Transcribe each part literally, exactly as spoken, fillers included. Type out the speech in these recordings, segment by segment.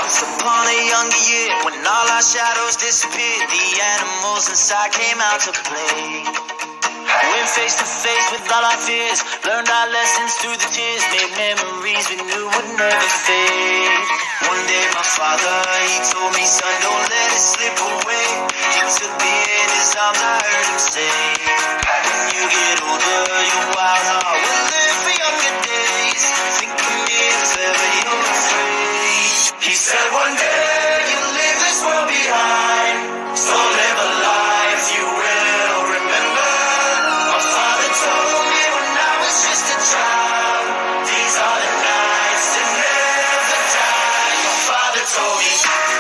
Once upon a younger year, when all our shadows disappeared, the animals inside came out to play. Went face to face with all our fears, learned our lessons through the tears, made memories we knew would never fade. One day my father, he told me, son, don't let it slip away. He took me in his arms, I heard him say, when you get older, your wild heart will live for younger days. Think of me if ever you're afraid. He said one day you'll leave this world behind, so live a life you will remember. My father told me when I was just a child, these are the nights that never die. My father told me.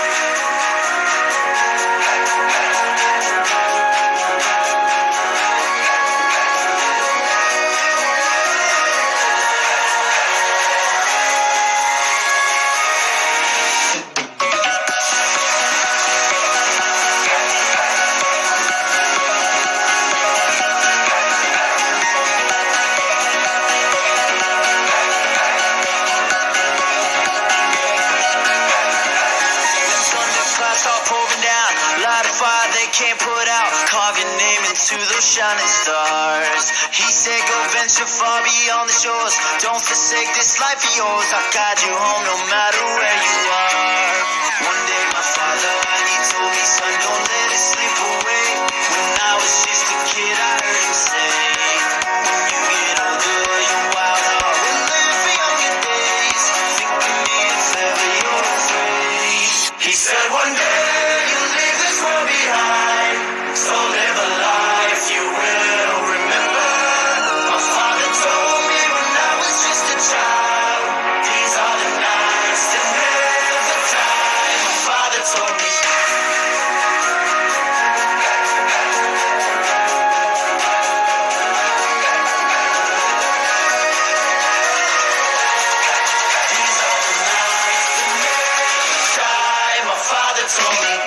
Can't put out, carve your name into those shining stars. He said go venture far beyond the shores, don't forsake this life of yours. I'll guide you home no matter where you are. One day my father, he told me, son, don't let it slip away. When I was just a kid, I heard him say, when you get older, your wild heart will live for younger days. Think of me if ever you're afraid. He said one day you'll leave this world behind, so live a life you will remember. My father told me when I was just a child, these are the nights that never die. My father told me. These are the nights that never die. My father told me.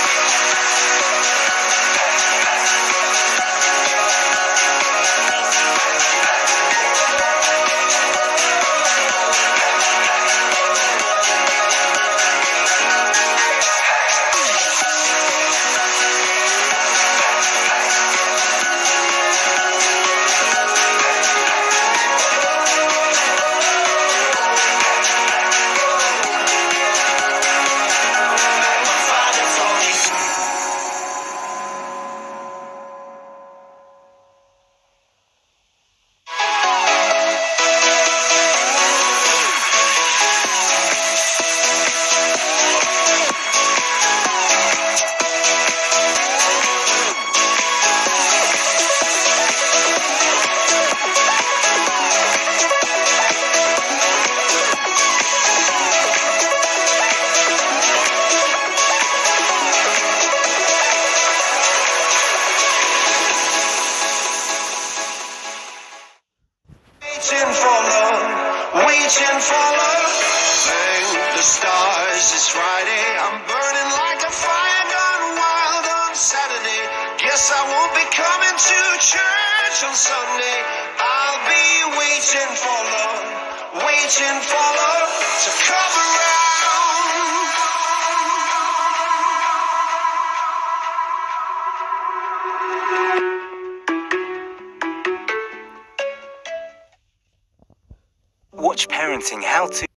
Waiting for love, waiting for love. Thank the stars, it's Friday. I'm burning like a fire gone wild on Saturday. Guess I won't be coming to church on Sunday. I'll be waiting for love, waiting for love to come around. Watch Parenting How To.